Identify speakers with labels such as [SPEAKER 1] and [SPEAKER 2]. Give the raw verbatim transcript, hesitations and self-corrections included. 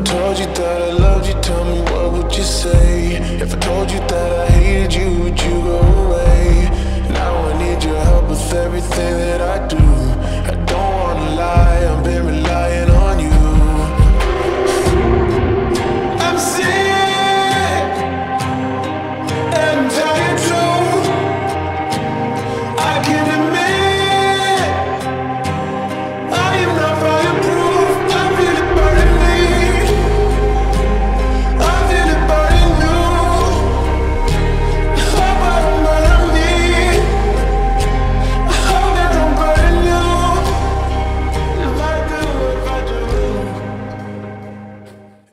[SPEAKER 1] told you that I loved you, tell me what would you say? If I told you that I hated you, would you go away? Now I need your help with everything that I do.